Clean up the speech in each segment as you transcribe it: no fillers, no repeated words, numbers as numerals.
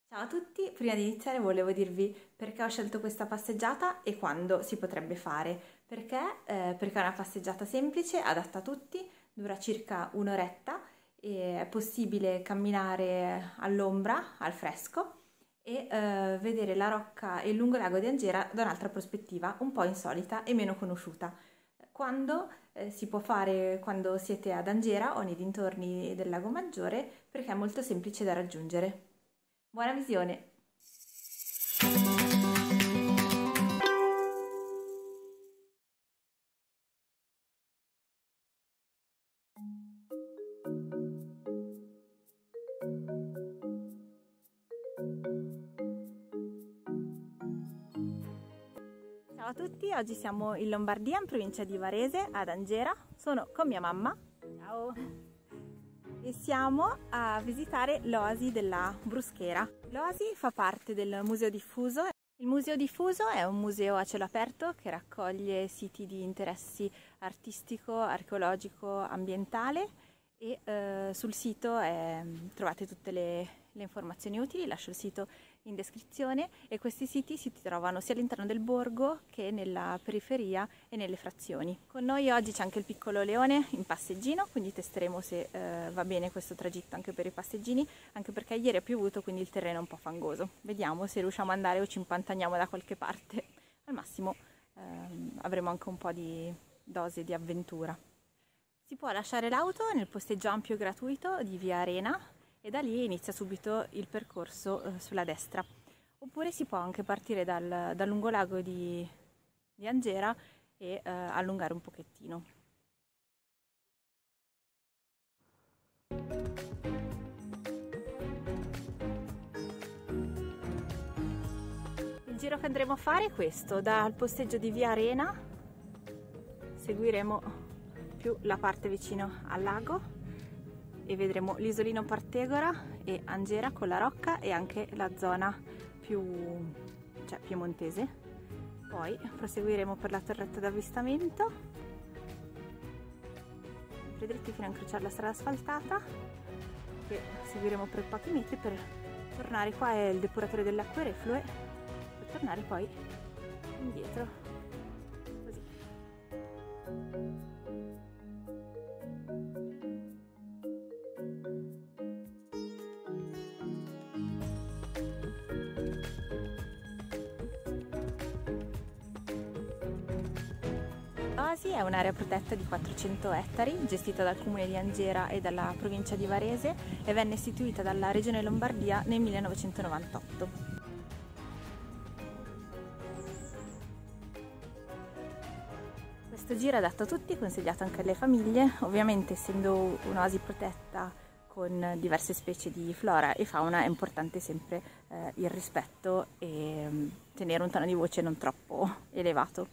Ciao a tutti, prima di iniziare volevo dirvi perché ho scelto questa passeggiata e quando si potrebbe fare. Perché è una passeggiata semplice, adatta a tutti, dura circa un'oretta e è possibile camminare all'ombra, al fresco e vedere la rocca e il lungolago di Angera da un'altra prospettiva, un po' insolita e meno conosciuta. Si può fare quando siete ad Angera o nei dintorni del Lago Maggiore perché è molto semplice da raggiungere. Buona visione! Ciao a tutti, oggi siamo in Lombardia, in provincia di Varese, ad Angera. Sono con mia mamma. Ciao! E siamo a visitare l'Oasi della Bruschera. L'Oasi fa parte del Museo Diffuso. Il Museo Diffuso è un museo a cielo aperto che raccoglie siti di interessi artistico, archeologico, ambientale e sul sito trovate tutte le informazioni utili. Lascio il sito in descrizione e questi siti si trovano sia all'interno del borgo che nella periferia e nelle frazioni. Con noi oggi c'è anche il piccolo Leone in passeggino, quindi testeremo se va bene questo tragitto anche per i passeggini, anche perché ieri ha piovuto, quindi il terreno è un po' fangoso. Vediamo se riusciamo ad andare o ci impantaniamo da qualche parte. Al massimo avremo anche un po' di dose di avventura. Si può lasciare l'auto nel posteggio ampio e gratuito di Via Arena e da lì inizia subito il percorso sulla destra. Oppure si può anche partire dal lungolago di Angera e allungare un pochettino. Il giro che andremo a fare è questo: dal posteggio di Via Arena seguiremo più la parte vicino al lago e vedremo l'isolino Partegora e Angera con la rocca e anche la zona piemontese. Poi proseguiremo per la torretta d'avvistamento, sempre dritti fino a incrociare la strada asfaltata, che seguiremo per pochi metri per tornare. Qua è il depuratore delle acque reflue, per tornare poi indietro, così. L'Oasi è un'area protetta di 400 ettari, gestita dal Comune di Angera e dalla provincia di Varese e venne istituita dalla Regione Lombardia nel 1998. Questo giro è adatto a tutti, consigliato anche alle famiglie, ovviamente essendo un'oasi protetta con diverse specie di flora e fauna è importante sempre il rispetto e tenere un tono di voce non troppo elevato.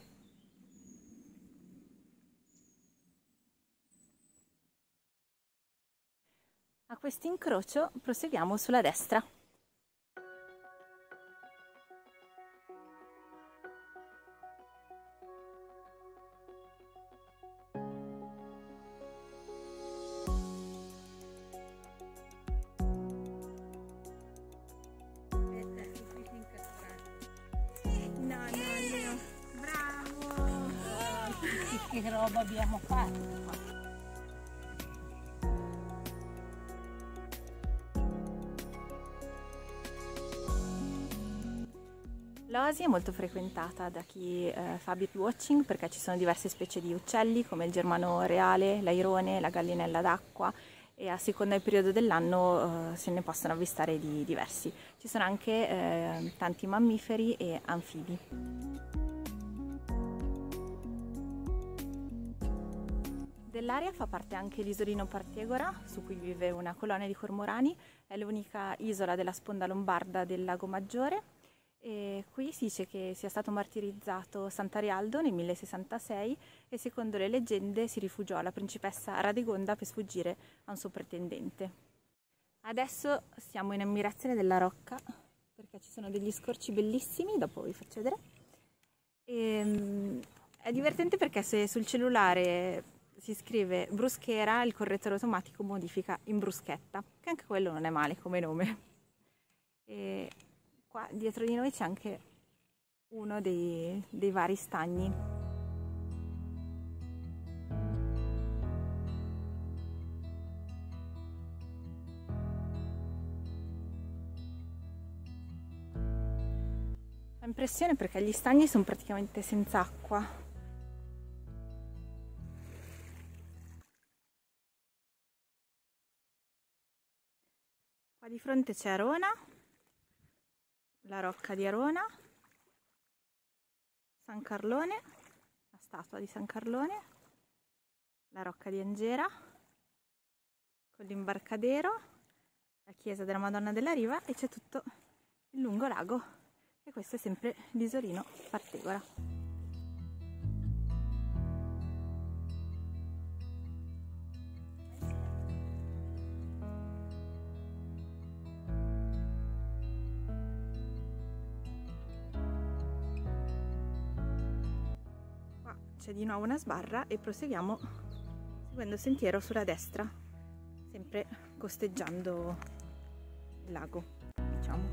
A questo incrocio proseguiamo sulla destra. No, bravo! Che roba abbiamo fatto? L'Oasi è molto frequentata da chi fa birdwatching perché ci sono diverse specie di uccelli come il germano reale, l'airone, la gallinella d'acqua e a seconda del periodo dell'anno se ne possono avvistare di diversi. Ci sono anche tanti mammiferi e anfibi. Dell'area fa parte anche l'isolino Partegora, su cui vive una colonia di cormorani, è l'unica isola della sponda lombarda del Lago Maggiore. E qui si dice che sia stato martirizzato Sant'Arialdo nel 1066 e secondo le leggende si rifugiò la principessa Radegonda per sfuggire a un suo pretendente. Adesso siamo in ammirazione della rocca perché ci sono degli scorci bellissimi, dopo vi faccio vedere. È divertente perché se sul cellulare si scrive Bruschera, il correttore automatico modifica in Bruschetta, che anche quello non è male come nome. E Qua dietro di noi c'è anche uno dei vari stagni. Fa impressione perché gli stagni sono praticamente senza acqua. Qua di fronte c'è Arona, la rocca di Arona, San Carlone, la statua di San Carlone, la rocca di Angera, con l'imbarcadero, la chiesa della Madonna della Riva e c'è tutto il lungo lago e questo è sempre l'isolino Fartegora. C'è di nuovo una sbarra e proseguiamo seguendo il sentiero sulla destra, sempre costeggiando il lago, diciamo.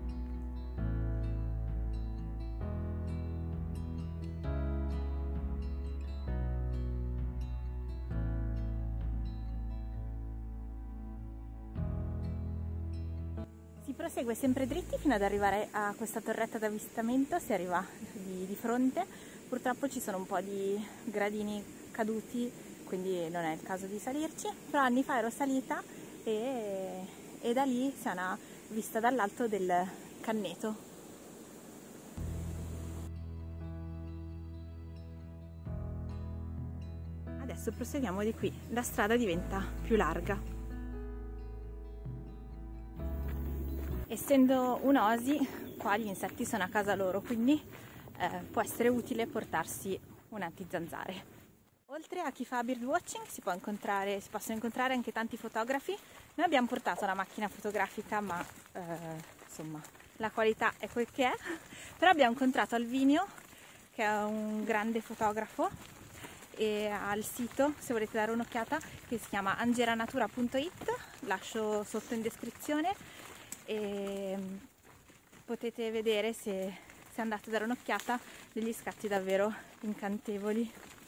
Si prosegue sempre dritti fino ad arrivare a questa torretta d'avvistamento, si arriva di fronte. Purtroppo ci sono un po' di gradini caduti, quindi non è il caso di salirci, però anni fa ero salita e da lì si ha una vista dall'alto del Canneto. Adesso proseguiamo di qui, la strada diventa più larga. Essendo un'oasi, qua gli insetti sono a casa loro, quindi può essere utile portarsi un antizanzare. Oltre a chi fa birdwatching si possono incontrare anche tanti fotografi. Noi abbiamo portato una macchina fotografica, ma insomma la qualità è quel che è. Però abbiamo incontrato Alvinio, che è un grande fotografo, e ha il sito, se volete dare un'occhiata, che si chiama angeranatura.it, lascio sotto in descrizione e potete vedere, se andate a dare un'occhiata, degli scatti davvero incantevoli.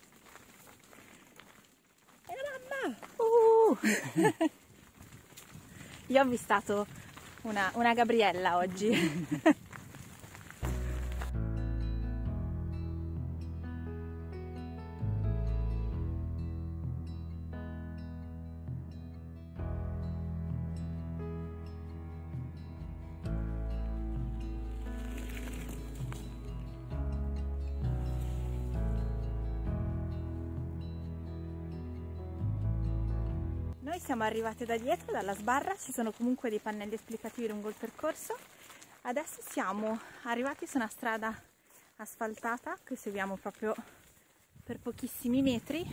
E la mamma! Io ho avvistato una Gabriella oggi. Noi siamo arrivate da dietro, dalla sbarra, ci sono comunque dei pannelli esplicativi lungo il percorso. Adesso siamo arrivati su una strada asfaltata che seguiamo proprio per pochissimi metri,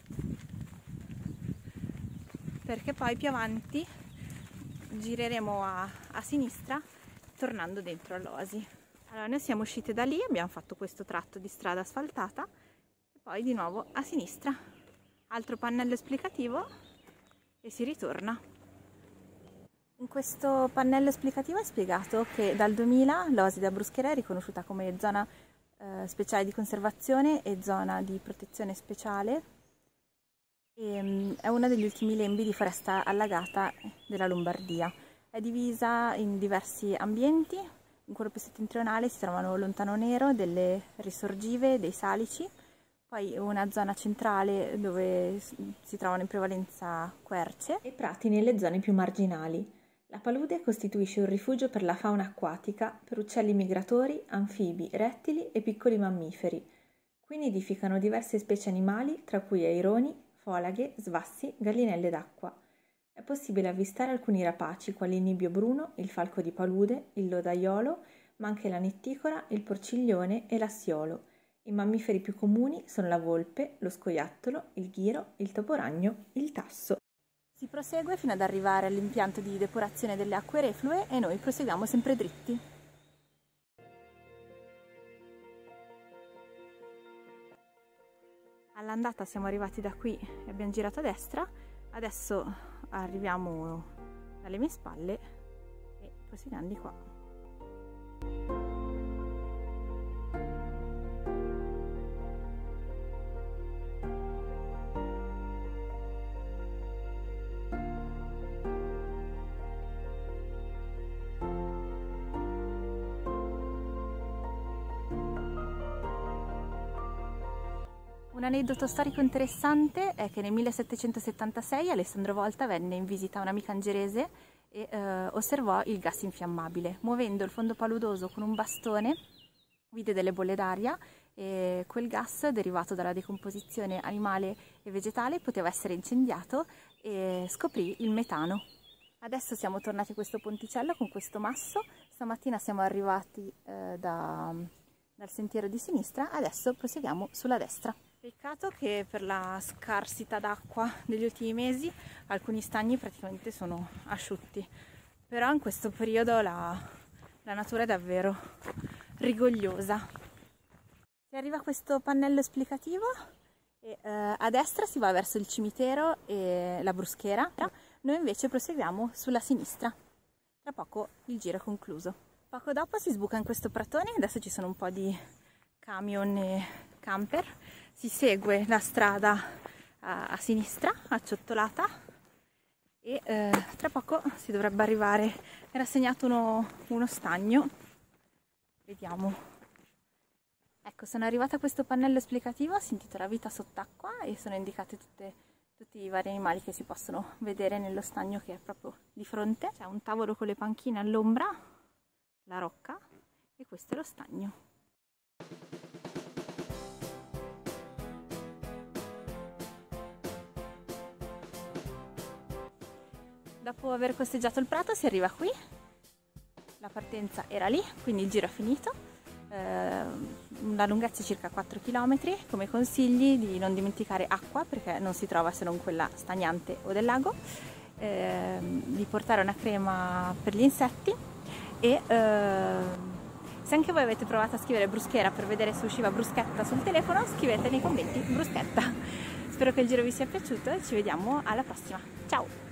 perché poi più avanti gireremo a sinistra tornando dentro all'oasi. Allora, noi siamo uscite da lì, abbiamo fatto questo tratto di strada asfaltata e poi di nuovo a sinistra, altro pannello esplicativo e si ritorna. In questo pannello esplicativo è spiegato che dal 2000 l'oasi della Bruschera è riconosciuta come zona speciale di conservazione e zona di protezione speciale e è uno degli ultimi lembi di foresta allagata della Lombardia. È divisa in diversi ambienti. In quello più settentrionale si trovano Lontano Nero, delle risorgive, dei salici, poi una zona centrale dove si trovano in prevalenza querce e prati nelle zone più marginali. La palude costituisce un rifugio per la fauna acquatica, per uccelli migratori, anfibi, rettili e piccoli mammiferi. Qui nidificano diverse specie animali, tra cui aironi, folaghe, svassi, gallinelle d'acqua. È possibile avvistare alcuni rapaci, quali il nibbio bruno, il falco di palude, il lodaiolo, ma anche la netticora, il porciglione e l'assiolo. I mammiferi più comuni sono la volpe, lo scoiattolo, il ghiro, il toporagno, il tasso. Si prosegue fino ad arrivare all'impianto di depurazione delle acque reflue e noi proseguiamo sempre dritti. All'andata siamo arrivati da qui e abbiamo girato a destra, adesso arriviamo dalle mie spalle e proseguiamo di qua. Un aneddoto storico interessante è che nel 1776 Alessandro Volta venne in visita a un'amica angierese e osservò il gas infiammabile. Muovendo il fondo paludoso con un bastone vide delle bolle d'aria e quel gas, derivato dalla decomposizione animale e vegetale, poteva essere incendiato e scoprì il metano. Adesso siamo tornati a questo ponticello con questo masso. Stamattina siamo arrivati dal sentiero di sinistra, adesso proseguiamo sulla destra. Peccato che per la scarsità d'acqua degli ultimi mesi alcuni stagni praticamente sono asciutti, però in questo periodo la natura è davvero rigogliosa. Si arriva a questo pannello esplicativo e a destra si va verso il cimitero e la bruschera, noi invece proseguiamo sulla sinistra. Tra poco il giro è concluso. Poco dopo si sbuca in questo pratone, adesso ci sono un po' di camion e camper, si segue la strada a sinistra, acciottolata, e tra poco si dovrebbe arrivare, era segnato uno stagno, vediamo. Ecco, sono arrivata a questo pannello esplicativo, si intitola Vita sott'acqua e sono indicate tutti i vari animali che si possono vedere nello stagno che è proprio di fronte. C'è un tavolo con le panchine all'ombra, la rocca, e questo è lo stagno. Dopo aver costeggiato il prato si arriva qui, la partenza era lì, quindi il giro è finito, la lunghezza è circa 4 km, come consigli di non dimenticare acqua perché non si trova se non quella stagnante o del lago, di portare una crema per gli insetti e se anche voi avete provato a scrivere bruschera per vedere se usciva bruschetta sul telefono, scrivete nei commenti bruschetta. Spero che il giro vi sia piaciuto e ci vediamo alla prossima. Ciao!